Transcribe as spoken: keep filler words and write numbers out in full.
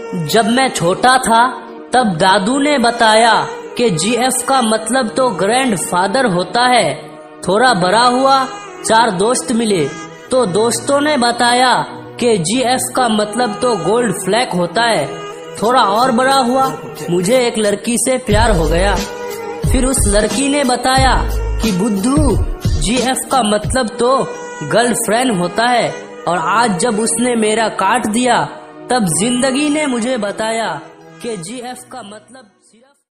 जब मैं छोटा था तब दादू ने बताया कि जीएफ का मतलब तो ग्रैंड फादर होता है। थोड़ा बड़ा हुआ, चार दोस्त मिले तो दोस्तों ने बताया कि जीएफ का मतलब तो गोल्ड फ्लैग होता है। थोड़ा और बड़ा हुआ, मुझे एक लड़की से प्यार हो गया। फिर उस लड़की ने बताया कि बुद्धू, जीएफ का मतलब तो गर्लफ्रेंड होता है। और आज जब उसने मेरा काट दिया तब जिंदगी ने मुझे बताया कि जीएफ का मतलब